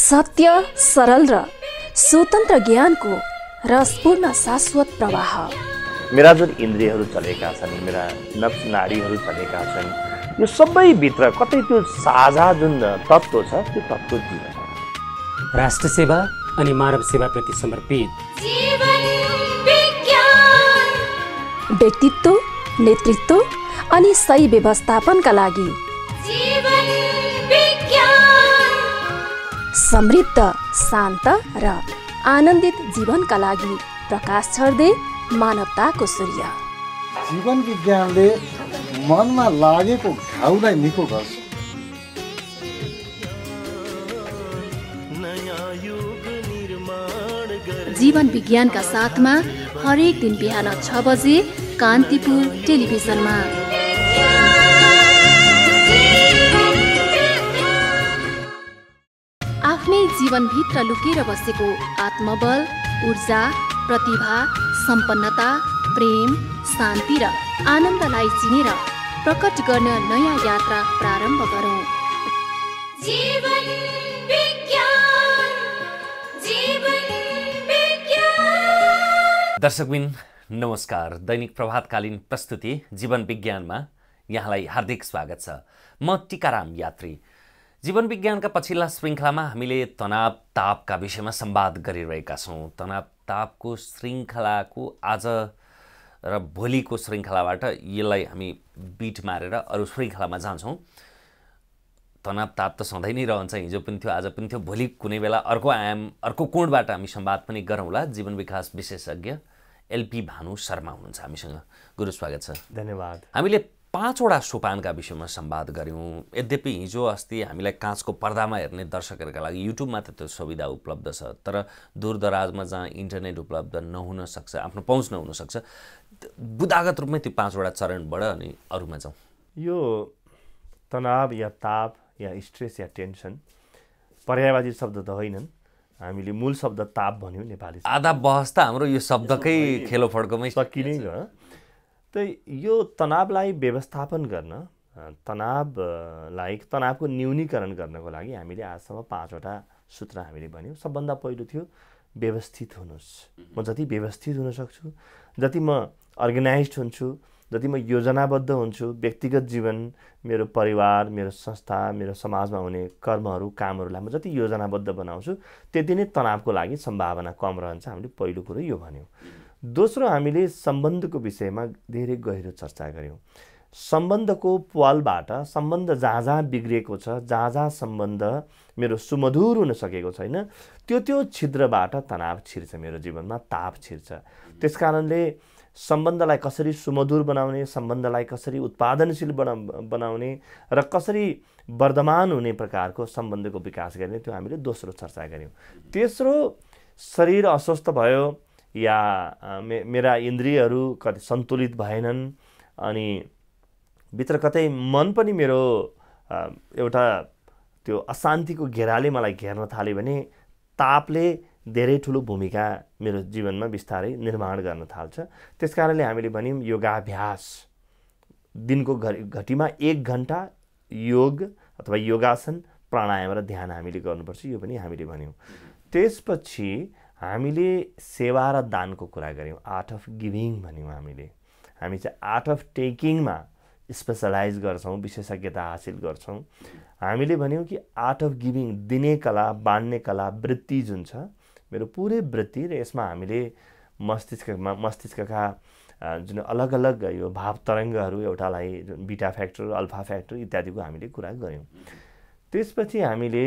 सत्य, सरल र स्वतन्त्र ज्ञानको रसपूर्ण शाश्वत प्रवाह। मेरा जुन इन्द्रियहरू चलेका छन्, मेरा नफ्स नाडीहरू चलेका छन्, यो सबैभित्र कतै त्यो साझा जुन तत्त्व छ त्यो तत्त्व जीवन हो। राष्ट्र सेवा अनि मानव सेवाप्रति समर्पित जीवन विज्ञान। व्यक्तित्व, नेतृत्व अनि सही व्यवस्थापनका लागि जीवन विज्ञान। समृद्ध, शान्त र आनन्दित जीवनका लागि प्रकाश छर्दै मानवताको सूर्य। जीवन विज्ञानले मनमा लागेको घाउलाई निको गर्छ। जीवन विज्ञानका साथमा हरेक दिन बिहान 6 बजे कान्तिपुर टेलिभिजनमा। आफ्नै जीवनभित्र लुकेर बसेको आत्मबल, ऊर्जा, प्रतिभा, सम्पन्नता, प्रेम, शान्ति र आनन्दलाई चिनेर प्रकट गर्न नयाँ यात्रा प्रारम्भ गरौँ। जीवन विज्ञान। जीवन विज्ञान। दर्शकबिन नमस्कार। दैनिक प्रभातकालीन प्रस्तुति जीवन विज्ञानमा यहाँलाई हार्दिक स्वागत छ। म टिकाराम यात्री। जीवन विज्ञानका पछिल्ला श्रृङ्खलामा हामीले तनाव तापका विषयमा संवाद गरिरहेका छौँ। तनाव तापको श्रृङ्खलाको आज र भोलिको श्रृङ्खलाबाट यसलाई हामी बिट मारेर अरू श्रृङ्खलामा जान्छौँ। तनाव ताप त सधैँ नै रहन्छ, हिजो पनि थियो, आज पनि थियो, भोलि कुनै बेला अर्को आयाम, अर्को कोणबाट हामी संवाद पनि गरौँला। जीवन विकास विशेषज्ञ एलपी भानु शर्मा हुनुहुन्छ हामीसँग। गुरु स्वागत छ। धन्यवाद। हामीले 5वटा सोपानका विषयमा संवाद गऱ्यौँ। यद्यपि हिजो अस्ति हामीलाई काँचको पर्दामा हेर्ने दर्शकहरूका लागि युट्युबमा त त्यो सुविधा उपलब्ध छ, तर दूरदराजमा जहाँ इन्टरनेट उपलब्ध नहुन सक्छ, आफ्नो पहुँच नहुन सक्छ, बुदागत रूपमै त्यो 5वटा चरणबाट अनि अरूमा जाउँ। यो तनाव या ताप या स्ट्रेस या टेन्सन पर्यायवाची शब्द त होइनन्। हामीले मूल शब्द ताप भन्यौँ नेपाली। आधा बहस त हाम्रो यो शब्दकै खेलोफड्कोमै सकिनै गयो। त यो तनावलाई व्यवस्थापन गर्न, तनावको न्यूनीकरण गर्नको लागि हामीले आजसम्म 5वटा सूत्र हामीले भन्यौँ। सबभन्दा पहिलो थियो व्यवस्थित हुनुहोस्। म जति व्यवस्थित हुन सक्छु, जति म अर्गनाइज्ड हुन्छु, जति म योजनाबद्ध हुन्छु, व्यक्तिगत जीवन, मेरो परिवार, मेरो संस्था, मेरो समाजमा हुने कर्महरू, कामहरूलाई म जति योजनाबद्ध बनाउँछु, त्यति नै तनावको लागि सम्भावना कम रहन्छ। हामीले पहिलो कुरो यो भन्यौँ। दोस्रो, हामीले सम्बन्धको विषयमा धेरै गहिरो चर्चा गऱ्यौँ। सम्बन्धको प्वालबाट सम्बन्ध जहाँ जहाँ बिग्रिएको छ, जहाँ जहाँ सम्बन्ध मेरो सुमधुर हुन सकेको छैन, त्यो छिद्रबाट तनाव छिर्छ, मेरो जीवनमा ताप छिर्छ। त्यसकारणले सम्बन्धलाई कसरी सुमधुर बनाउने, सम्बन्धलाई कसरी उत्पादनशील बनाउने र कसरी वर्धमान हुने प्रकारको सम्बन्धको विकास गर्ने, त्यो हामीले दोस्रो चर्चा गऱ्यौँ। तेस्रो, शरीर अस्वस्थ भयो या मेरा इन्द्रियहरू कति सन्तुलित भएनन् अनि भित्र कतै मन पनि मेरो एउटा त्यो अशान्तिको घेराले मलाई घेर्न थाल्यो भने तापले धेरै ठुलो भूमिका मेरो जीवनमा बिस्तारै निर्माण गर्न थाल्छ। त्यसकारणले हामीले भन्यौँ योगाभ्यास, दिनको घटीमा 1 घन्टा योग अथवा योगासन, प्राणायाम र ध्यान हामीले गर्नुपर्छ, यो पनि हामीले भन्यौँ। त्यसपछि हामीले सेवा र दानको कुरा गऱ्यौँ। आर्ट अफ गिभिङ भन्यौँ हामीले। हामी चाहिँ आर्ट अफ टेकिङमा स्पेसलाइज गर्छौँ, विशेषज्ञता हासिल गर्छौँ। हामीले भन्यौँ कि आर्ट अफ गिभिङ, दिने कला, बाँड्ने कला, वृत्ति जुन छ, मेरो पुरै वृत्ति, र यसमा हामीले मस्तिष्कका जुन अलग अलग यो भाव तरङ्गहरू, एउटालाई जुन बिटा फ्याक्टर, अल्फा फ्याक्टर इत्यादिको हामीले कुरा गऱ्यौँ। त्यसपछि हामीले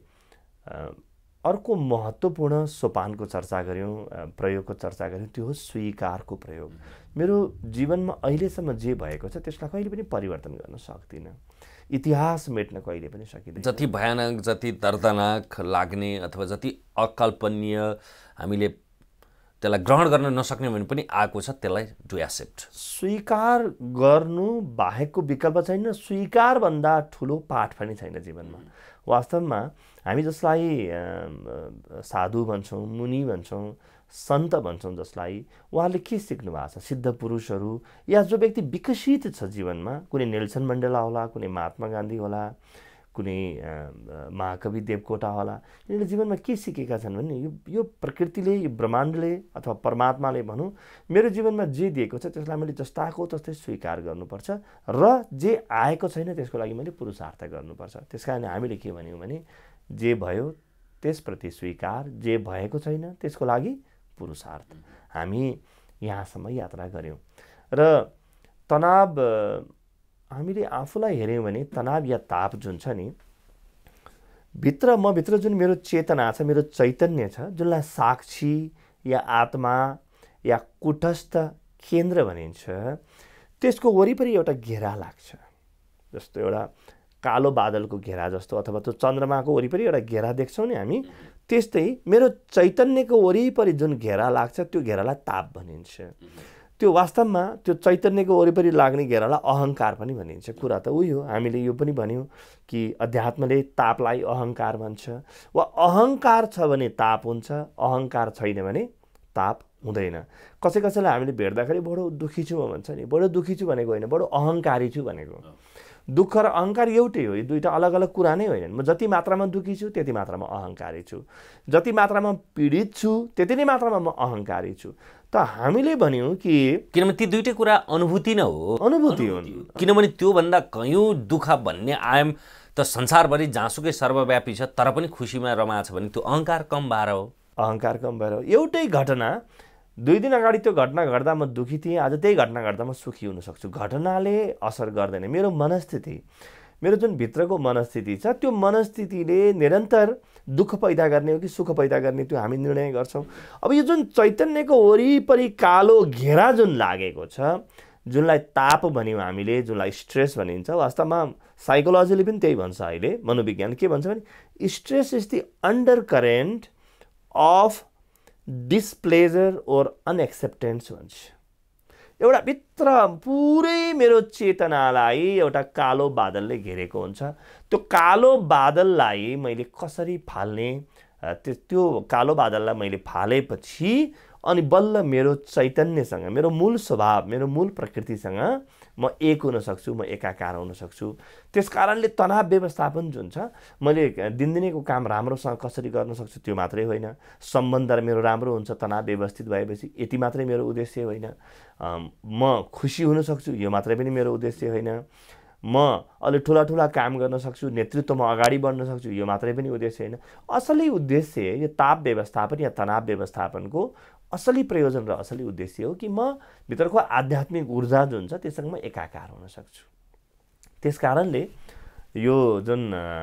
अर्को महत्त्वपूर्ण सोपानको चर्चा गऱ्यौँ, प्रयोगको चर्चा गऱ्यौँ। त्यो हो स्वीकारको प्रयोग। मेरो जीवनमा अहिलेसम्म जे भएको छ त्यसलाई कहिले पनि परिवर्तन गर्न सक्दिनँ। इतिहास मेट्न कहिले पनि सकिँदैन। जति भयानक, जति दर्दनाक लाग्ने अथवा जति अकल्पनीय हामीले त्यसलाई ग्रहण गर्न नसक्ने भने पनि आएको छ, त्यसलाई डु एक्सेप्ट। स्वीकार गर्नु बाहेकको विकल्प छैन। स्वीकारभन्दा ठुलो पाठ पनि छैन जीवनमा। वास्तवमा हामी जसलाई साधु भन्छौँ, मुनि भन्छौँ, सन्त भन्छौँ, जसलाई उहाँहरूले के सिक्नु भएको छ, सिद्ध पुरुषहरू या जो व्यक्ति विकसित छ जीवनमा, कुनै नेल्सन मण्डेला होला, कुनै महात्मा गान्धी होला, कुनै महाकवि देवकोटा होला, यिनीहरूले जीवनमा के सिकेका छन् भने यो प्रकृतिले, यो ब्रह्माण्डले अथवा परमात्माले भनौँ मेरो जीवनमा जे दिएको छ त्यसलाई मैले जस्ताको तस्तै स्वीकार गर्नुपर्छ र जे आएको छैन त्यसको लागि मैले पुरुषार्थ गर्नुपर्छ। त्यस कारण हामीले के भन्यौँ भने जे भयो त्यसप्रति स्वीकार, जे भएको छैन त्यसको लागि पुरुषार्थ। हामी यहाँसम्म यात्रा गऱ्यौँ र तनाव हामीले आफूलाई हेऱ्यौँ भने तनाव या ताप जुन छ नि मभित्र जुन मेरो चेतना छ, मेरो चैतन्य छ, जुनलाई साक्षी या आत्मा या कुटस्थ केन्द्र भनिन्छ, त्यसको वरिपरि एउटा घेरा लाग्छ। जस्तो एउटा कालो बादलको घेरा जस्तो अथवा त्यो चन्द्रमाको वरिपरि एउटा घेरा देख्छौँ नि हामी, त्यस्तै मेरो चैतन्यको वरिपरि जुन घेरा लाग्छ त्यो घेरालाई ताप भनिन्छ। त्यो वास्तवमा त्यो चैतन्यको वरिपरि लाग्ने घेरालाई अहङ्कार पनि भनिन्छ। कुरा त उही हो, हामीले यो पनि भन्यौँ कि अध्यात्मले तापलाई अहङ्कार भन्छ, वा अहङ्कार छ भने ताप हुन्छ, अहङ्कार छैन भने ताप हुँदैन। कसैलाई हामीले भेट्दाखेरि बडो दुःखी छु भन्छ नि, बडो दुःखी छु भनेको होइन, बडो अहङ्कारी छु भनेको। दुःख र अहङ्कार एउटै हो, यो दुईवटा अलग अलग कुरा नै होइनन्। म जति मात्रामा दुःखी छु त्यति मात्रामा अहङ्कारी छु, जति मात्रामा पीडित छु त्यति नै मात्रामा म अहङ्कारी छु। त हामीले भन्यौँ कि किनभने ती दुईटै कुरा अनुभूति नै हो, अनुभूति हुन्। किनभने त्योभन्दा कयौँ दुःख भन्ने आयाम त संसारभरि जहाँसुकै सर्वव्यापी छ, तर पनि खुसीमा रमाएको छ भने त्यो अहङ्कार कम भएर हो। अहङ्कार कम भएर हो। एउटै घटना 2 दिन अगाडि त्यो घटना घट्दा म दुःखी थिएँ, आज त्यही घटना घट्दा म सुखी हुन सक्छु। घटनाले असर गर्दैन, मेरो मनस्थिति, मेरो जुन भित्रको मनस्थिति छ त्यो मनस्थितिले निरन्तर दुःख पैदा गर्ने हो कि सुख पैदा गर्ने त्यो हामी निर्णय गर्छौँ। अब यो जुन चैतन्यको वरिपरि कालो घेरा जुन लागेको छ, जुनलाई ताप भन्यौँ हामीले, जुनलाई स्ट्रेस भनिन्छ, वास्तवमा साइकोलोजीले पनि त्यही भन्छ। अहिले मनोविज्ञान के भन्छ भने stress is the undercurrent of displeasure or unacceptance भन्छ। एउटा भित्र पुरै मेरो चेतनालाई एउटा कालो बादलले घेरेको हुन्छ। त्यो कालो बादललाई मैले कसरी फाल्ने, त्यो कालो बादललाई मैले फालेपछि अनि बल्ल मेरो चैतन्यसँग, मेरो मूल स्वभाव, मेरो मूल प्रकृतिसँग म एक हुन सक्छु, म एकाकार हुन सक्छु। त्यस कारणले तनाव व्यवस्थापन जुन छ, मैले दिनदिनैको काम राम्रोसँग कसरी गर्न सक्छु त्यो मात्रै होइन, सम्बन्ध मेरो राम्रो हुन्छ तनाव व्यवस्थित भएपछि, यति मात्रै मेरो उद्देश्य होइन। म खुसी हुन सक्छु यो मात्रै पनि मेरो उद्देश्य होइन। म अलि ठुला काम गर्न सक्छु, नेतृत्वमा अगाडि बढ्न सक्छु यो मात्रै पनि उद्देश्य होइन। असली उद्देश्य यो ताप व्यवस्थापन या तनाव व्यवस्थापनको असली प्रयोजन र असली उद्देश्य हो कि म भित्रको आध्यात्मिक ऊर्जा जुन छ त्यससँग म एकाकार हुन सक्छु। त्यस कारणले यो जुन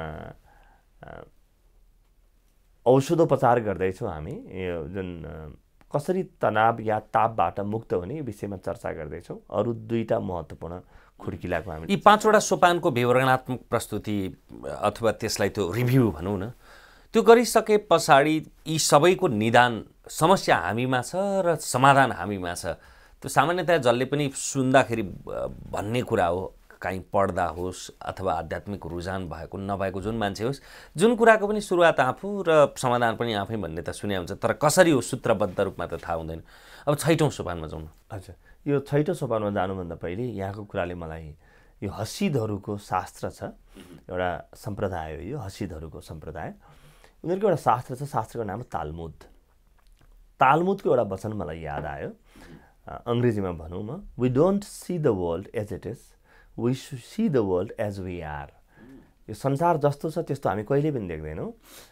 औषधोपचार गर्दैछौँ हामी, यो जुन कसरी तनाव या तापबाट मुक्त हुने यो विषयमा चर्चा गर्दैछौँ। अरू 2टा महत्त्वपूर्ण खुड्किलाको हामी यी 5वटा सोपानको विवरणात्मक प्रस्तुति अथवा त्यसलाई त्यो रिभ्यू भनौँ न, त्यो गरिसके पछाडि यी सबैको निदान समस्या हामीमा छ र समाधान हामीमा छ। त्यो सामान्यतया जसले पनि सुन्दाखेरि भन्ने कुरा हो, काहीँ पढ्दा होस् अथवा आध्यात्मिक रुझान भएको नभएको जुन मान्छे होस्, जुन कुराको पनि सुरुवात आफू र समाधान पनि आफै भन्ने त सुने हुन्छ, तर कसरी हो सूत्रबद्ध रूपमा त थाहा हुँदैन। अब 6औँ सोपानमा जाउँ। अच्छा, यो 6औँ सोपानमा जानुभन्दा पहिले यहाँको कुराले मलाई यो हसिदहरूको शास्त्र छ, एउटा सम्प्रदाय हो यो हसिदहरूको सम्प्रदाय। उनीहरूको एउटा शास्त्र छ, शास्त्रको नाम तालमुद। तालमुदको एउटा वचन मलाई याद आयो, अङ्ग्रेजीमा भनौँ म, we don't see the world as it is, we see the world as we are. यो संसार जस्तो छ त्यस्तो हामी कहिले पनि देख्दैनौँ।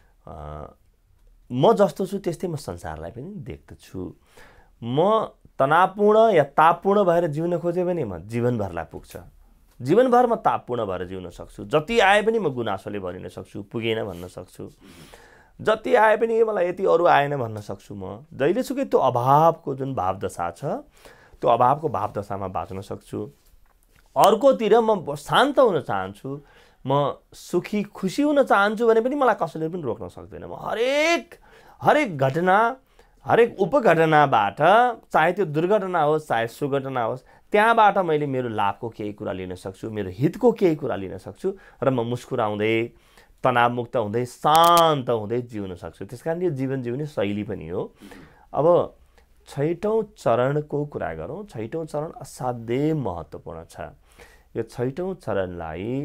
म जस्तो छु त्यस्तै म संसारलाई पनि देख्दछु। म तनावपूर्ण या तापपूर्ण भएर जिउन खोजेँ भने म जीवनभरलाई पुग्छ, जीवनभर म तापपूर्ण भएर जिउन सक्छु। जति आए पनि म गुनासोले भरिन सक्छु, पुगेन भन्न सक्छु। जति आए पनि मलाई यति अरू आएन भन्न सक्छु। म जहिलेसुकै त्यो अभावको जुन भावदशा छ त्यो अभावको भावदशामा बाँच्न सक्छु। अर्कोतिर म शान्त हुन चाहन्छु, म सुखी खुसी हुन चाहन्छु भने पनि मलाई कसैले पनि रोक्न सक्दैन। म हरेक घटना, हरेक उपघटनाबाट, चाहे त्यो दुर्घटना होस् चाहे सुघटना होस्, त्यहाँबाट मैले मेरो लाभको केही कुरा लिन सक्छु, मेरो हितको केही कुरा लिन सक्छु र म मुस्कुराउँदै तनावमुक्त हुँदै शान्त हुँदै जिउन सक्छु। त्यसकारण यो जीवन जिउने शैली पनि हो। अब 6औँ चरणको कुरा गरौँ। 6औँ चरण असाध्यै महत्त्वपूर्ण छ। यो 6औँ चरणलाई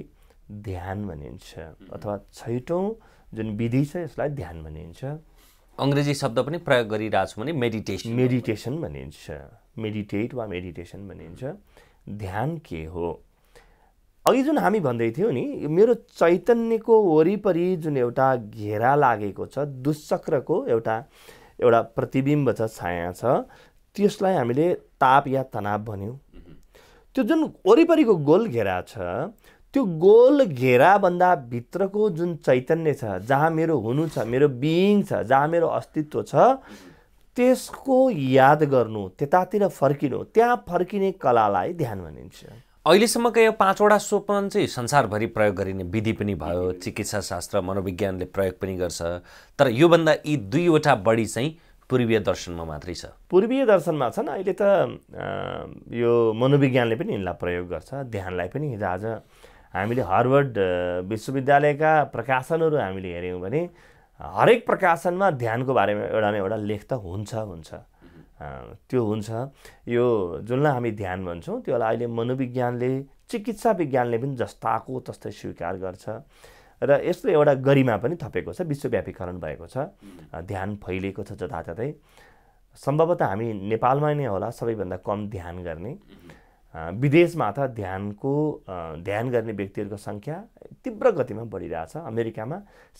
ध्यान भनिन्छ अथवा 6औं जुन विधि छ यसलाई ध्यान भनिन्छ। अङ्ग्रेजी शब्द पनि प्रयोग गरिरहेको छु भने मेडिटेसन भनिन्छ, मेडिटेट वा मेडिटेसन भनिन्छ। ध्यान के हो? अघि जुन हामी भन्दै थियौँ नि, मेरो चैतन्यको वरिपरि जुन एउटा घेरा लागेको छ, दुष्चक्रको एउटा प्रतिबिम्ब छ, छाया छ, त्यसलाई हामीले ताप या तनाव भन्यौँ। त्यो जुन वरिपरिको गोल घेरा छ, त्यो गोल घेराभन्दा भित्रको जुन चैतन्य छ, जहाँ मेरो हुनु छ, मेरो बिइङ छ, जहाँ मेरो अस्तित्व छ, त्यसको याद गर्नु, त्यतातिर फर्किनु, त्यहाँ फर्किने कलालाई ध्यान भनिन्छ। अहिलेसम्मका यो 5वटा सोपान चाहिँ संसारभरि प्रयोग गरिने विधि पनि भयो, चिकित्सा शास्त्र मनोविज्ञानले प्रयोग पनि गर्छ, तर योभन्दा यी 2वटा बढी चाहिँ पूर्वीय दर्शनमा मात्रै छ। पूर्वीय दर्शनमा छन्। अहिले त यो मनोविज्ञानले पनि यिनलाई प्रयोग गर्छ, ध्यानलाई पनि। हिजोआज हामीले हार्वर्ड विश्वविद्यालयका प्रकाशनहरू हामीले हेऱ्यौँ भने हरेक प्रकाशनमा ध्यानको बारेमा एउटा न एउटा लेख त हुन्छ। त्यो हुन्छ। यो जुनलाई हामी ध्यान भन्छौँ त्योलाई अहिले मनोविज्ञानले, चिकित्सा विज्ञानले पनि जस्ताको तस्तै स्वीकार गर्छ र यसले एउटा गरिमा पनि थपेको छ, विश्वव्यापीकरण भएको छ, ध्यान फैलिएको छ जताततै। सम्भवतः हामी नेपालमा नै होला सबैभन्दा कम ध्यान गर्ने। विदेशमा त ध्यान गर्ने व्यक्तिहरूको सङ्ख्या तीव्र गतिमा बढिरहेछ। अमेरिकामा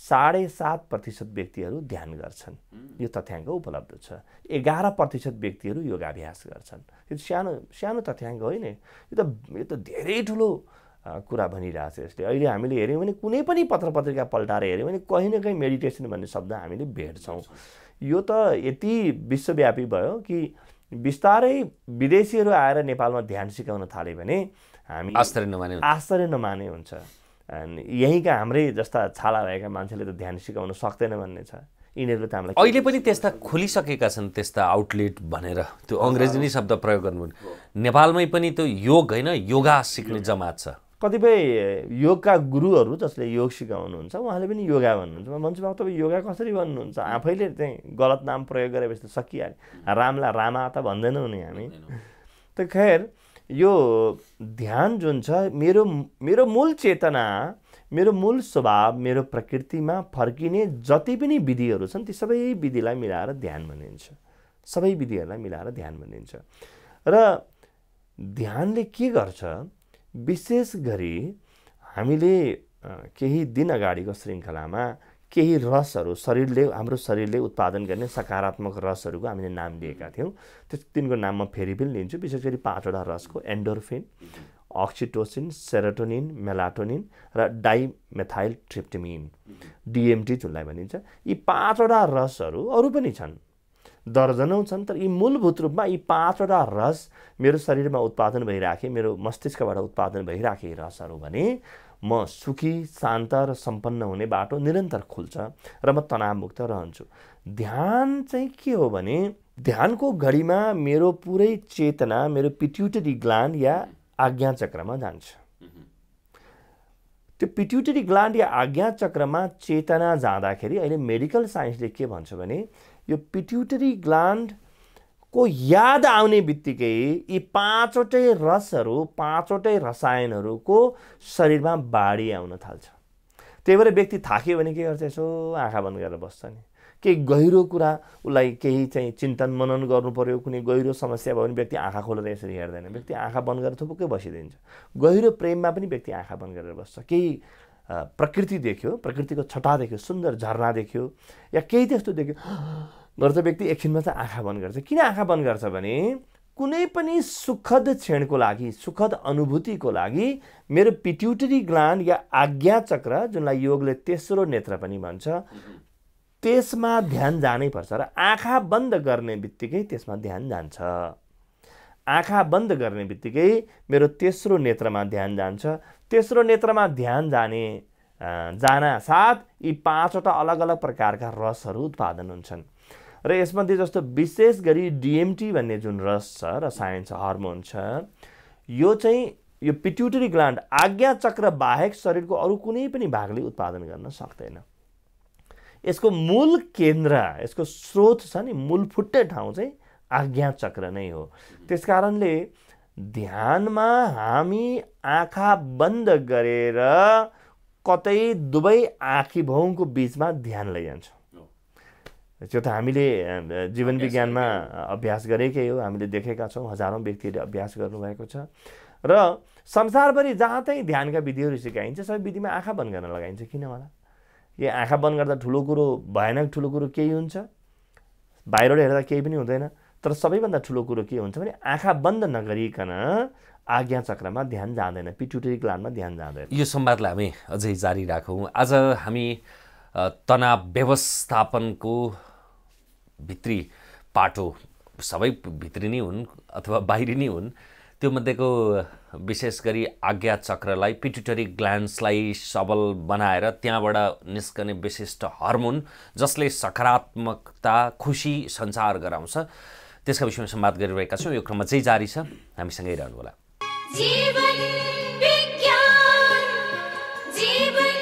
7.5% व्यक्तिहरू ध्यान गर्छन्, यो तथ्याङ्क उपलब्ध छ। 11% व्यक्तिहरू योगाभ्यास गर्छन्। यो सानो तथ्याङ्क होइन, यो त धेरै ठुलो कुरा भनिरहेछ यसले। अहिले हामीले हेऱ्यौँ भने कुनै पनि पत्र पत्रिका पल्टाएर हेऱ्यौँ भने कहीँ न कहीँ मेडिटेसन भन्ने शब्द हामीले भेट्छौँ। यो त यति विश्वव्यापी भयो कि बिस्तारै विदेशीहरू आएर नेपालमा ध्यान सिकाउन थाल्यो भने हामी आश्चर्य नमाने हुन्छ। यहीँका हाम्रै जस्ता छाला भएका मान्छेले त ध्यान सिकाउन सक्दैन भन्ने छ। यिनीहरूले त हामीलाई अहिले पनि त्यस्ता खोलिसकेका छन्, त्यस्ता आउटलेट भनेर। त्यो अङ्ग्रेजी नै शब्द प्रयोग गर्नु। नेपालमै पनि त्यो योग होइन, योगा सिक्ने जमात छ। कतिपय योगका गुरुहरू जसले योग सिकाउनुहुन्छ उहाँले पनि योगा भन्नुहुन्छ। म भन्छु बाबु तपाईँ योगा कसरी भन्नुहुन्छ? आफैले चाहिँ गलत नाम प्रयोग गरेपछि त सकिहाल्यो। रामलाई रामा त भन्दैनौँ नि हामी। त खैर यो ध्यान जुन छ, मेरो मूल चेतना, मेरो मूल स्वभाव, मेरो प्रकृतिमा फर्किने जति पनि विधिहरू छन् ती सबै विधिलाई मिलाएर ध्यान भनिन्छ। सबै विधिहरूलाई मिलाएर ध्यान भनिन्छ। र ध्यानले के गर्छ? विशेष गरी हामीले केही दिन अगाडिको श्रृङ्खलामा केही रसहरू हाम्रो शरीरले उत्पादन गर्ने सकारात्मक रसहरूको हामीले नाम लिएका थियौँ। तिनको नाम म फेरि पनि लिन्छु। विशेष गरी 5वटा रसको एन्डोर्फिन, अक्सिटोसिन, सेरोटोनिन, मेलाटोनिन र डाइमेथाइल ट्रिप्टामिन, DMT जुनलाई भनिन्छ। यी 5वटा रसहरू अरू पनि छन्, दर्जनौँ छन्, तर यी मूलभूत रूपमा यी 5वटा रस मेरो शरीरमा उत्पादन भइराखे, मेरो मस्तिष्कबाट उत्पादन भइराखे रसहरू भने म सुखी, शान्त र सम्पन्न हुने बाटो निरन्तर खुल्छ र म तनावमुक्त रहन्छु। ध्यान चाहिँ के हो भने ध्यानको घडीमा मेरो पुरै चेतना मेरो पिट्युटरी ग्ल्यान्ड या आज्ञा चक्रमा जान्छ। त्यो पिट्युटरी ग्ल्यान्ड या आज्ञा चक्रमा चेतना जाँदाखेरि अहिले मेडिकल साइन्सले के भन्छ भने यो पिट्युटरी ग्ल्यान्डको याद आउने बित्तिकै यी 5वटै रसहरू, 5वटै रसायनहरूको शरीरमा बाढी आउन थाल्छ। त्यही भएर व्यक्ति थाक्यो भने के गर्छ? यसो आँखा बन्द गरेर बस्छ नि। केही गहिरो कुरा उसलाई केही चाहिँ चिन्तन मनन गर्नु पर्यो, कुनै गहिरो समस्या भयो भने व्यक्ति आँखा खोलेर यसरी हेर्दैन। व्यक्ति आँखा बन्द गरेर थुपुक्कै बसिदिन्छ। गहिरो प्रेममा पनि व्यक्ति आँखा बन्द गरेर बस्छ। केही प्रकृति देख्यो, प्रकृतिको छटा देख्यो, सुन्दर झरना देख्यो या केही त्यस्तो देख्यो गर्छ, व्यक्ति एकछिनमा चाहिँ आँखा बन्द गर्छ। किन आँखा बन्द गर्छ भने कुनै पनि सुखद क्षणको लागि, सुखद अनुभूतिको लागि मेरो पिट्युटरी ग्ल्यान्ड या आज्ञा चक्र, जुनलाई योगले तेस्रो नेत्र पनि भन्छ, त्यसमा ध्यान जानै पर्छ। र आँखा बन्द गर्ने बित्तिकै त्यसमा ध्यान जान्छ। आँखा बन्द गर्ने बित्तिकै मेरो तेस्रो नेत्रमा ध्यान जान्छ। तेस्रो नेत्रमा ध्यान जान साथ यी 5वटा अलग अलग प्रकारका रसहरू उत्पादन हुन्छन्। र यसमध्ये जस्तो विशेष गरी DMT भन्ने जुन रस छ, रसायन छ, हर्मोन छ, यो चाहिँ यो पिट्युटरी ग्ल्यान्ड आज्ञा चक्र बाहेक शरीरको अरू कुनै पनि भागले उत्पादन गर्न सक्दैन। यसको मूल केन्द्र, यसको स्रोत छ नि, मूल फुट्टे ठाउँ चाहिँ आज्ञा चक्र नै हो। त्यसकारणले ध्यानमा हामी आँखा बन्द गरेर कतै दुवै आँखीभौँको बिचमा ध्यान लैजान्छौँ। त्यो त हामीले जीवन विज्ञानमा अभ्यास गरेकै हो, हामीले देखेका छौँ, हजारौँ व्यक्तिले अभ्यास गर्नुभएको छ। र संसारभरि जहाँ चाहिँ ध्यानका विधिहरू सिकाइन्छ सबै विधिमा आँखा बन्द गर्न लगाइन्छ। किन होला? यो आँखा बन्द गर्दा ठुलो कुरो, भयानक ठुलो कुरो केही हुन्छ? बाहिरबाट हेर्दा केही पनि हुँदैन, तर सबैभन्दा ठुलो कुरो के हुन्छ भने आँखा बन्द नगरिकन आज्ञा चक्रमा ध्यान जाँदैन, पिट्युटरी ग्ल्यान्डमा ध्यान जाँदैन। यो संवादलाई हामी अझै जारी राखौँ। आज हामी तनाव व्यवस्थापनको भित्री पाटो, सबै भित्री नै हुन् अथवा बाहिरी नै हुन्, त्यो मध्येको विशेष गरी आज्ञा चक्रलाई, पिट्युटरी ग्ल्यान्ड्सलाई सबल बनाएर त्यहाँबाट निस्कने विशिष्ट हर्मोन जसले सकारात्मकता, खुसी सञ्चार गराउँछ, त्यसका विषयमा संवाद गरिरहेका छौँ। यो क्रम चाहिँ जारी छ, हामीसँगै रहनुहोला। जीवन विज्ञान, जीवन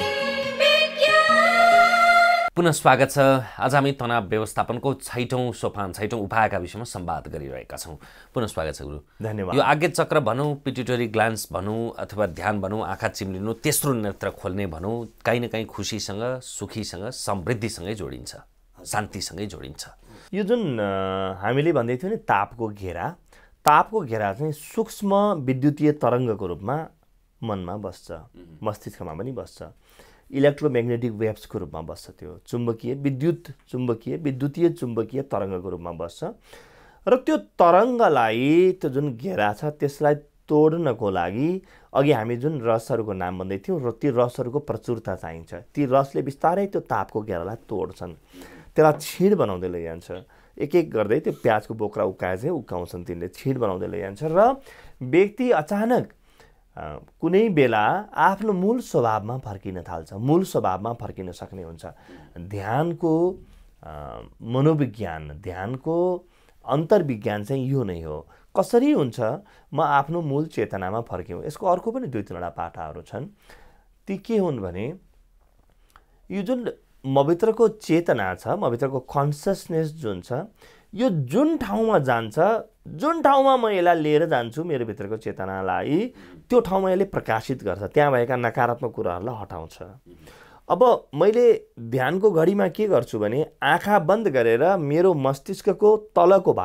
विज्ञान। पुनः स्वागत छ। आज हामी तनाव व्यवस्थापनको 6औं सोपान, 6औं उपायका विषयमा संवाद गरिरहेका छौँ। पुनः स्वागत छ गुरु। धन्यवाद। यो आज्ञा चक्र भनौँ, पिट्युटरी ग्ल्यान्ड्स भनौँ अथवा ध्यान भनौँ, आँखा चिम्लिनु, तेस्रो नेत्र खोल्ने भनौँ, काहीँ न काहीँ खुसीसँग, सुखीसँग, समृद्धिसँगै जोडिन्छ, शान्तिसँगै जोडिन्छ। यो जुन हामीले भन्दै थियौँ नि तापको घेरा, तापको घेरा चाहिँ सूक्ष्म विद्युतीय तरङ्गको रूपमा मनमा बस्छ, मस्तिष्कमा पनि बस्छ, इलेक्ट्रोम्याग्नेटिक वेभ्सको रूपमा बस्छ। त्यो चुम्बकीय विद्युतीय चुम्बकीय तरङ्गको रूपमा बस्छ। र त्यो तरङ्गलाई, त्यो जुन घेरा छ त्यसलाई तोड्नको लागि अघि हामी जुन रसहरूको नाम भन्दै थियौँ, र ती रसहरूको प्रचुरता चाहिन्छ। ती रसले बिस्तारै त्यो तापको घेरालाई तोड्छन्, त्यसलाई छिड बनाउँदै लैजान्छ। एक एक गर्दै त्यो प्याजको बोक्रा उकाए चाहिँ उकाउँछन्, तिनले छिड बनाउँदै लैजान्छ। र व्यक्ति अचानक कुनै बेला आफ्नो मूल स्वभावमा फर्किन थाल्छ, मूल स्वभावमा फर्किन सक्ने हुन्छ। ध्यानको मनोविज्ञान, ध्यानको अन्तर्विज्ञान चाहिँ यो नै हो। कसरी हुन्छ म आफ्नो मूल चेतनामा फर्क्यौँ? यसको अर्को पनि 2-3वटा पाटाहरू छन्। ती के हुन् भने, यो जुन मभित्रको चेतना छ, मभित्रको कन्सियसनेस जुन छ, यो जुन ठाउँमा जान्छ, जुन ठाउँमा म यसलाई लिएर जान्छु मेरो भित्रको चेतनालाई, त्यो ठाउँमा यसले प्रकाशित गर्छ, त्यहाँ भएका नकारात्मक कुराहरूलाई हटाउँछ। अब मैले ध्यानको घडीमा के गर्छु भने आँखा बन्द गरेर मेरो मस्तिष्कको तलको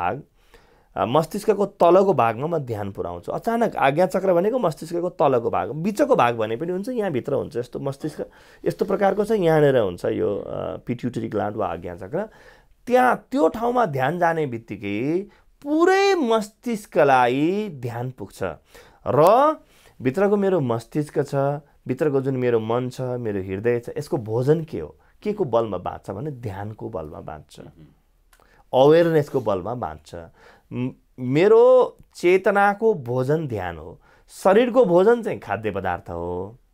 भागमा म ध्यान पुऱ्याउँछु। अचानक आज्ञा चक्र भनेको मस्तिष्कको तलको भाग, बिचको भाग भने पनि हुन्छ, यहाँभित्र हुन्छ। यस्तो मस्तिष्क यस्तो प्रकारको छ, यहाँनिर हुन्छ यो पिट्युटरी ग्ल्यान्ड वा आज्ञा चक्र। त्यहाँ त्यो ठाउँमा ध्यान जाने बित्तिकै पुरै मस्तिष्कलाई ध्यान पुग्छ। र भित्रको मेरो मस्तिष्क छ, भित्रको जुन मेरो मन छ, मेरो हृदय छ, यसको भोजन के हो? के को बलमा बाँच्छ भने ध्यानको बलमा बाँच्छ, अवेरनेसको बलमा बाँच्छ। मेरो चेतनाको भोजन ध्यान हो, शरीरको भोजन चाहिँ खाद्य पदार्थ हो,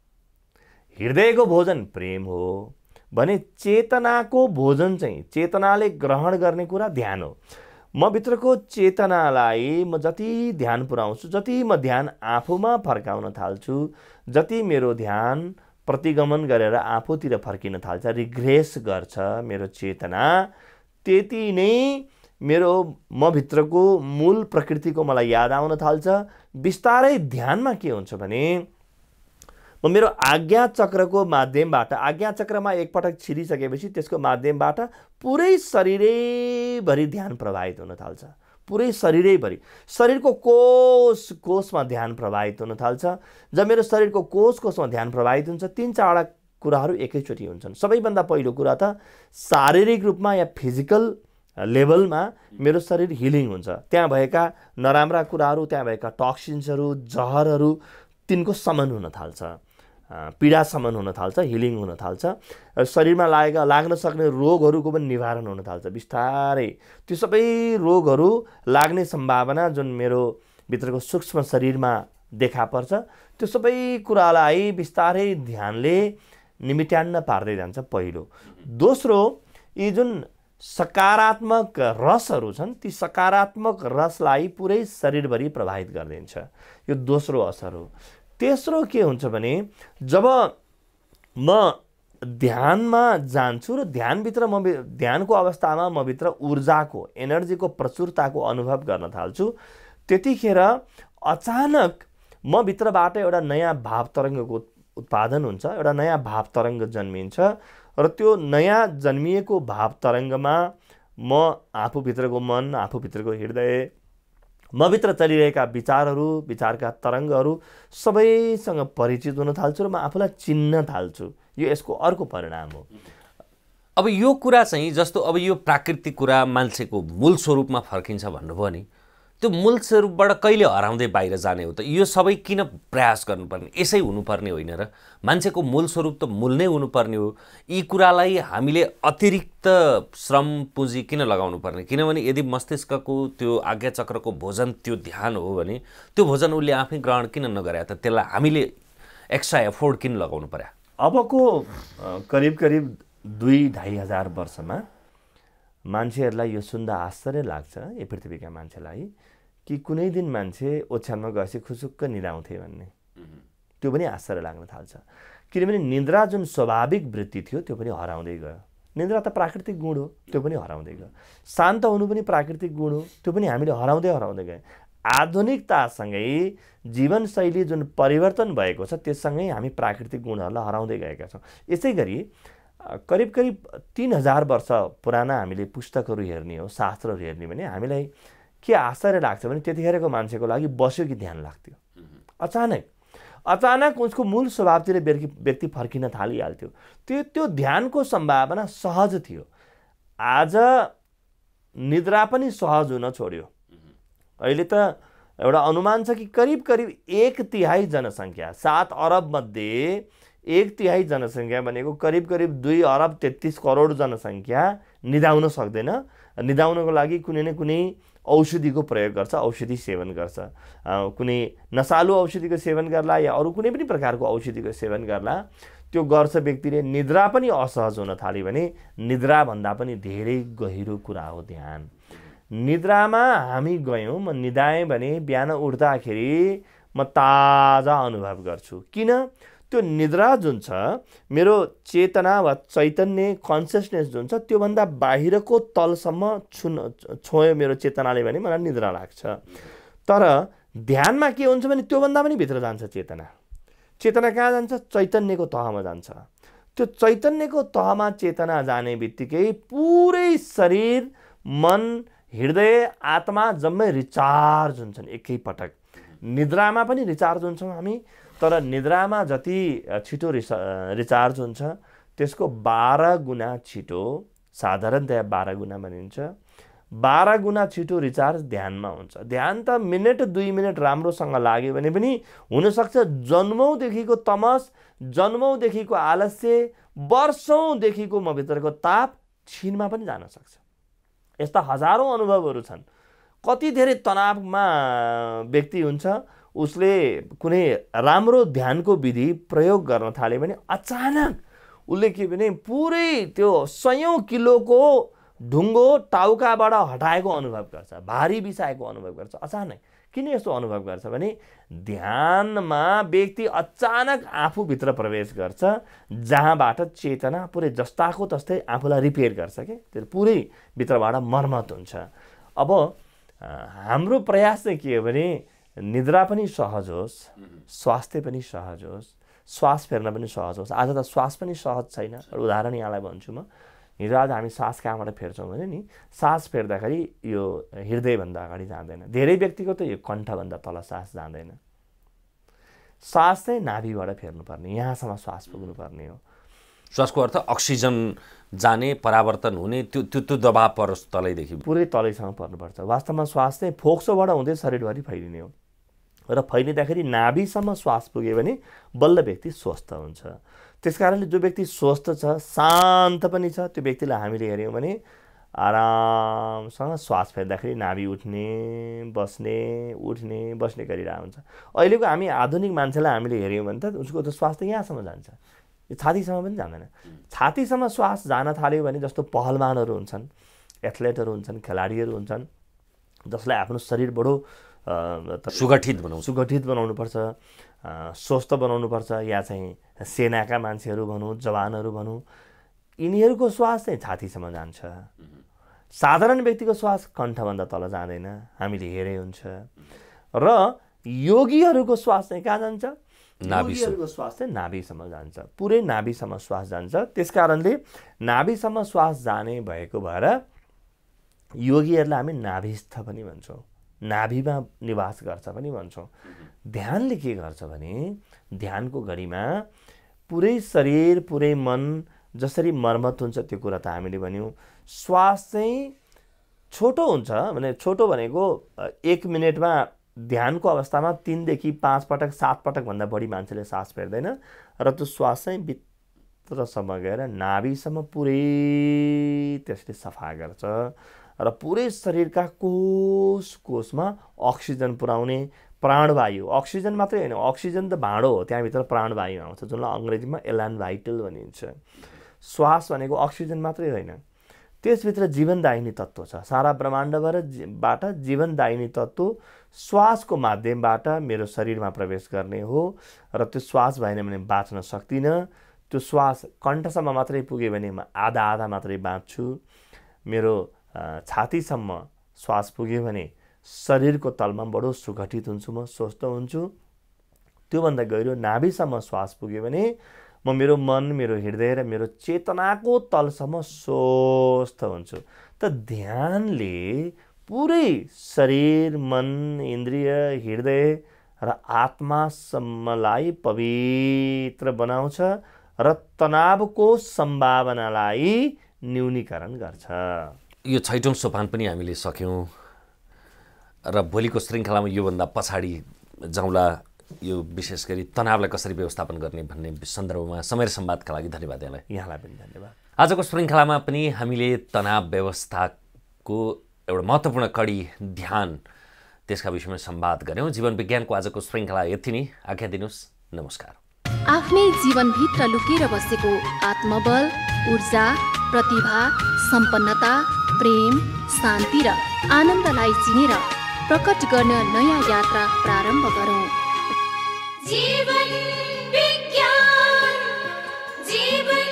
हृदयको भोजन प्रेम हो भने चेतनाको भोजन चाहिँ चेतनाले ग्रहण गर्ने कुरा ध्यान हो। म भित्रको चेतनालाई म जति ध्यान पुऱ्याउँछु, जति म ध्यान आफूमा फर्काउन थाल्छु, जति मेरो ध्यान प्रतिगमन गरेर आफूतिर फर्किन थाल्छ, रिग्रेस गर्छ मेरो चेतना, त्यति नै मेरो म भित्रको मूल प्रकृतिको मलाई याद आउन थाल्छ। बिस्तारै ध्यानमा के हुन्छ भने म मेरो आज्ञा चक्रको माध्यमबाट, आज्ञा चक्रमा एकपटक छिरिसकेपछि त्यसको माध्यमबाट पुरै शरीरैभरि ध्यान प्रवाहित हुन थाल्छ, पुरै शरीरैभरि, शरीरको कोषमा ध्यान प्रवाहित हुन थाल्छ। जब मेरो शरीरको कोषमा ध्यान प्रवाहित हुन्छ, 3-4वटा कुराहरू एकैचोटि हुन्छन्। सबैभन्दा पहिलो कुरा त शारीरिक रूपमा या फिजिकल लेभलमा मेरो शरीर हिलिङ हुन्छ। त्यहाँ भएका नराम्रा कुराहरू, त्यहाँ भएका टक्सिन्सहरू, जहरहरू, तिनको शमन हुन थाल्छ, पीडा शमन हुन थाल्छ, हिलिङ हुन थाल्छ। शरीरमा लाग्न सक्ने रोगहरूको पनि निवारण हुन थाल्छ बिस्तारै। त्यो सबै रोगहरू लाग्ने सम्भावना जुन मेरो भित्रको सूक्ष्म शरीरमा देखा पर्छ, त्यो सबै कुरालाई बिस्तारै ध्यानले निमिट्यान्न पार्दै जान्छ, पहिलो। दोस्रो, यी जुन सकारात्मक रसहरू छन्, ती सकारात्मक रसलाई पुरै शरीरभरि प्रभावित गरिदिन्छ, यो दोस्रो असर हो। तेस्रो के हुन्छ भने जब म ध्यानमा जान्छु र ध्यानको अवस्थामा म भित्र ऊर्जाको, एनर्जीको प्रचुरताको अनुभव गर्न थाल्छु, त्यतिखेर अचानक म भित्रबाट एउटा नयाँ भाव तरङ्गको उत्पादन हुन्छ, एउटा नयाँ भाव तरङ्ग जन्मिन्छ र त्यो नयाँ जन्मिएको भाव तरङ्गमा म आफूभित्रको मन, आफूभित्रको हृदय, मभित्र चलिरहेका विचारहरू, विचारका तरङ्गहरू सबैसँग परिचित हुन थाल्छु र म आफूलाई चिन्न थाल्छु। यो यसको अर्को परिणाम हो। अब यो कुरा चाहिँ जस्तो अब यो प्राकृतिक कुरा मान्छेको मूल स्वरूपमा फर्किन्छ भन्नुभयो नि, त्यो मूल स्वरूपबाट कहिले हराउँदै बाहिर जाने हो त? यो सबै किन प्रयास गर्नुपर्ने? यसै हुनुपर्ने होइन र? मान्छेको मूल स्वरूप त मूल नै हुनुपर्ने हो। यी कुरालाई हामीले अतिरिक्त श्रम पुँजी किन लगाउनु पर्ने? किनभने यदि मस्तिष्कको त्यो आज्ञाचक्रको भोजन त्यो ध्यान हो भने त्यो भोजन उसले आफै ग्रहण किन नगरे त? त्यसलाई हामीले एक्स्ट्रा एफोर्ट किन लगाउनु पर्यो? अबको करिब 2-2.5 हजार वर्षमा मान्छेहरूलाई यो सुन्दा आश्चर्य लाग्छ, यो पृथ्वीका मान्छेलाई, कि कुनै दिन मान्छे ओछ्यानमा गएपछि खुसुक्क निदाउँथे भन्ने। त्यो पनि आश्चर्य लाग्न थाल्छ। किनभने निद्रा जुन स्वाभाविक वृत्ति थियो त्यो पनि हराउँदै गयो। निद्रा त प्राकृतिक गुण हो, त्यो पनि हराउँदै गयो। शान्त हुनु पनि प्राकृतिक गुण हो, त्यो पनि हामीले हराउँदै गयो। आधुनिकतासँगै जीवनशैली जुन परिवर्तन भएको छ त्यससँगै हामी प्राकृतिक गुणहरूलाई हराउँदै गएका छौँ। यसै गरी करिब 3000 वर्ष पुराना हामीले पुस्तकहरू हेर्ने हो, शास्त्रहरू हेर्ने भने हामीलाई के आश्चर्य लाग्छ भने त्यतिखेरको मान्छेको लागि बस्यो कि ध्यान लाग्थ्यो। अचानक उसको मूल स्वभावतिर व्यक्ति फर्किन थालिहाल्थ्यो। त्यो ध्यानको सम्भावना सहज थियो। आज निद्रा पनि सहज हुन छोड्यो। अहिले त एउटा अनुमान छ कि करिब 1/3 जनसङ्ख्या, 7 अरब मध्ये 1/3 जनसङ्ख्या भनेको करिब 2 अरब 33 करोड जनसङ्ख्या निदाउन सक्दैन। निदाउनको लागि कुनै न कुनै औषधिको प्रयोग गर्छ, औषधि सेवन गर्छ। कुनै नसालु औषधिको सेवन गर्ला या अरू कुनै पनि प्रकारको औषधिको सेवन गर्ला। त्यो गर्छ व्यक्तिले। निद्रा पनि असहज हुन थाल्यो भने निद्राभन्दा पनि धेरै गहिरो कुरा हो ध्यान। निद्रामा हामी गयौँ, म निदाएँ भने बिहान उठ्दाखेरि म ताजा अनुभव गर्छु। किन? त्यो निद्रा जुन छ, मेरो चेतना वा चैतन्य कन्सियसनेस जुन छ त्योभन्दा बाहिरको तलसम्म छोयो मेरो चेतनाले भने मलाई निद्रा लाग्छ। तर ध्यानमा के हुन्छ भने त्योभन्दा पनि भित्र जान्छ चेतना। चेतना कहाँ जान्छ? चैतन्यको तहमा जान्छ। त्यो चैतन्यको तहमा चेतना जाने बित्तिकै पुरै शरीर, मन, हृदय, आत्मा जम्मै रिचार्ज हुन्छन् एकैपटक। निद्रामा पनि रिचार्ज हुन्छौँ हामी, तर निद्रामा जति छिटो रिचार्ज हुन्छ त्यसको 12 गुणा छिटो, साधारणतया 12 गुणा भनिन्छ, 12 गुणा छिटो रिचार्ज ध्यानमा हुन्छ। ध्यान त मिनेट 2 मिनट राम्रोसँग लाग्यो भने पनि हुनसक्छ जन्मौँदेखिको तमस, जन्मौँदेखिको आलस्य, वर्षौँदेखिको मभित्रको ताप छिनमा पनि जान सक्छ। यस्ता हजारौँ अनुभवहरू छन्। कति धेरै तनावमा व्यक्ति हुन्छ, उसले कुनै राम्रो ध्यानको विधि प्रयोग गर्न थाल्यो भने अचानक उसले के भने पुरै त्यो 100 किलोको ढुङ्गो टाउकाबाट हटाएको अनुभव गर्छ, भारी बिसाएको अनुभव गर्छ। अचानक किन यस्तो अनुभव गर्छ भने ध्यानमा व्यक्ति अचानक आफूभित्र प्रवेश गर्छ, जहाँबाट चेतना पुरै जस्ताको तस्तै आफूलाई रिपेयर गर्छ के, त्यो पुरै भित्रबाट मर्मत हुन्छ। अब हाम्रो प्रयास चाहिँ के हो भने निद्रा पनि सहज होस्, स्वास्थ्य पनि सहज होस्, श्वास फेर्न पनि सहज होस्। आज त श्वास पनि सहज छैन। उदाहरण यहाँलाई भन्छु म। हिजो आज हामी सास कहाँबाट फेर्छौँ भने नि, सास फेर्दाखेरि यो हृदयभन्दा अगाडि जाँदैन। धेरै व्यक्तिको त यो कण्ठभन्दा तल सास जाँदैन। सास चाहिँ नाभिबाट फेर्नुपर्ने, यहाँसम्म श्वास पुग्नुपर्ने हो। श्वासको अर्थ अक्सिजन जाने, परावर्तन हुने, त्यो दबाव परोस् तलैदेखि पुरै तलैसम्म पर्नुपर्छ। वास्तवमा श्वास चाहिँ फोक्सोबाट हुँदै शरीरभरि फैलिने हो र फैलिँदाखेरि नाभिसम्म श्वास पुग्यो भने बल्ल व्यक्ति स्वस्थ हुन्छ। त्यसकारणले जो व्यक्ति स्वस्थ छ, शान्त पनि छ, त्यो व्यक्तिलाई हामीले हेऱ्यौँ भने आरामसँग श्वास फेर्दाखेरि नाभि उठ्ने, बस्ने, उठ्ने, बस्ने गरिरहेको हुन्छ। अहिलेको हामी आधुनिक मान्छेलाई हामीले हेऱ्यौँ भने त उसको त श्वास त यहाँसम्म जान्छ, यो छातीसम्म पनि जाँदैन। छातीसम्म श्वास जान थाल्यो भने जस्तो पहलवानहरू हुन्छन्, एथलेटहरू हुन्छन्, खेलाडीहरू हुन्छन्, जसलाई आफ्नो शरीर बडो सुगठित बनाउनुपर्छ, स्वस्थ बनाउनुपर्छ, या चाहिँ सेनाका मान्छेहरू भनौँ, जवानहरू भनौँ, यिनीहरूको श्वास चाहिँ छातीसम्म जान्छ। साधारण व्यक्तिको श्वास कण्ठभन्दा तल जाँदैन, हामीले हेरे हुन्छ। र योगीहरूको श्वास चाहिँ कहाँ जान्छ? नाभिसम्म। योगीहरूको श्वास चाहिँ नाभिसम्म जान्छ, पुरै नाभिसम्म श्वास जान्छ। त्यस कारणले नाभिसम्म श्वास जाने भएको भएर योगीहरूलाई हामी नाभिस्थ पनि भन्छौँ, नाभिमा निवास गर्छ पनि भन्छौँ। ध्यानले के गर्छ भने ध्यानको घडीमा पुरै शरीर पुरै मन जसरी मर्मत हुन्छ त्यो कुरा त हामीले भन्यौँ। श्वास चाहिँ छोटो हुन्छ भने छोटो भनेको 1 मिनटमा ध्यानको अवस्थामा 3 देखि 5 पटक 7 पटकभन्दा बढी मान्छेले सास फेर्दैन र त्यो श्वास चाहिँ भित्रसम्म गएर नाभिसम्म पुरै त्यसले सफा गर्छ र पुरै शरीरका कोष कोषमा अक्सिजन पुर्याउने प्राणवायु, अक्सिजन मात्रै होइन, अक्सिजन त भाँडो हो, त्यहाँभित्र प्राणवायु आउँछ जुनलाई अङ्ग्रेजीमा एलान भाइटल भनिन्छ। श्वास भनेको अक्सिजन मात्रै होइन, त्यसभित्र जीवनदायिनी तत्त्व छ। सारा ब्रह्माण्डबाट जीवनदायिनी तत्त्व श्वासको माध्यमबाट मेरो शरीरमा प्रवेश गर्ने हो र त्यो श्वास भएन भने बाँच्न सक्दिनँ। त्यो श्वास कण्ठसम्म मात्रै पुग्यो भने म आधा मात्रै बाँच्छु। मेरो छातीसम्म श्वास पुग्यो भने शरीरको तलमा बडो सुगठित हुन्छु, म स्वस्थ हुन्छु। त्योभन्दा गहिरो नाभिसम्म श्वास पुग्यो भने म मेरो मन, मेरो हृदय र मेरो चेतनाको तलसम्म स्वस्थ हुन्छु। त ध्यानले पुरै शरीर, मन, इन्द्रिय, हृदय र आत्मासम्मलाई पवित्र बनाउँछ र तनावको सम्भावनालाई न्यूनीकरण गर्छ। यो 6औं सोपान पनि हामीले सक्यौँ र भोलिको श्रृङ्खलामा योभन्दा पछाडि जाउँला। यो विशेष गरी तनावलाई कसरी व्यवस्थापन गर्ने भन्ने सन्दर्भमा समय र संवादका लागि धन्यवाद यहाँलाई पनि धन्यवाद। आजको श्रृङ्खलामा पनि हामीले तनाव व्यवस्थाको एउटा महत्त्वपूर्ण कडी ध्यान त्यसका विषयमा संवाद गऱ्यौँ। जीवन विज्ञानको आजको श्रृङ्खला यति नै। आज्ञा दिनुहोस्। नमस्कार। आफ्नै जीवनभित्र लुकेर बसेको आत्मबल, ऊर्जा, प्रतिभा, सम्पन्नता, प्रेम, शान्ति र आनन्दलाई चिनेर प्रकट गर्न नयाँ यात्रा प्रारम्भ गरौँ। जीवन विज्ञान, जीवन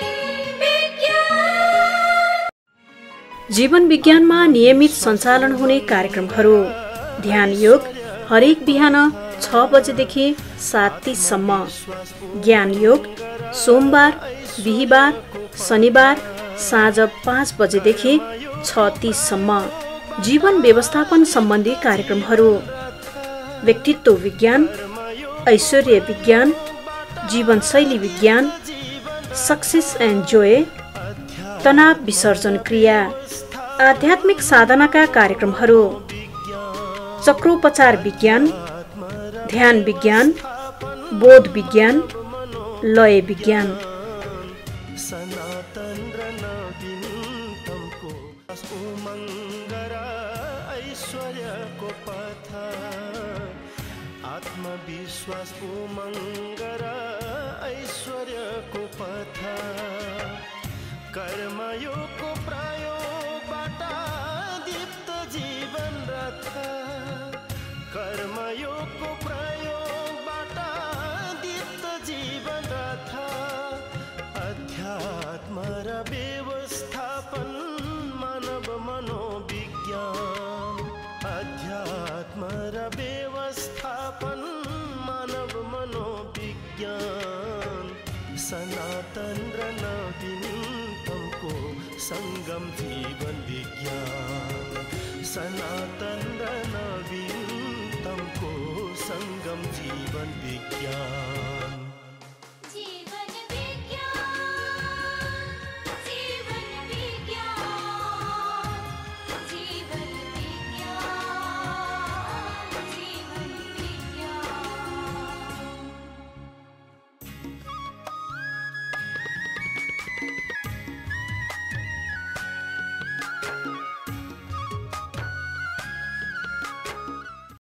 विज्ञान। जीवन विज्ञानमा नियमित सञ्चालन हुने कार्यक्रमहरू: ध्यान योग हरेक बिहान 6 बजेदेखि 7:30 सम्म, ज्ञान योग सोमबार, बिहिबार, शनिबार साँझ 5 बजेदेखि 6:30 सम्म, जीवन व्यवस्थापन सम्बन्धी कार्यक्रमहरू: व्यक्तित्व विज्ञान, ऐश्वर्य विज्ञान, जीवनशैली विज्ञान, सक्सेस एन्ड जोय, तनाव विसर्जन क्रिया, आध्यात्मिक साधनाका कार्यक्रमहरू: चक्रोपचार विज्ञान, ध्यान विज्ञान, बोध विज्ञान, लय विज्ञान। आत्मविश्वास उमङ्ग र ऐश्वर्यको पथ, कर्मयोगको प्रयोगबाट दीप्त जीवन रथ, कर्मयोगको प्रयोगबाट दीप्त जीवन रथ, अध्यात्म र व्यवस्थापन मानव मनोविज्ञान, अध्यात्म र व्यवस्थापन मानव मनोविज्ञान, सनातन र नवीनतमको सङ्गम जीवन विज्ञान, सनातन र नवीनतमको सङ्गम जीवन विज्ञान।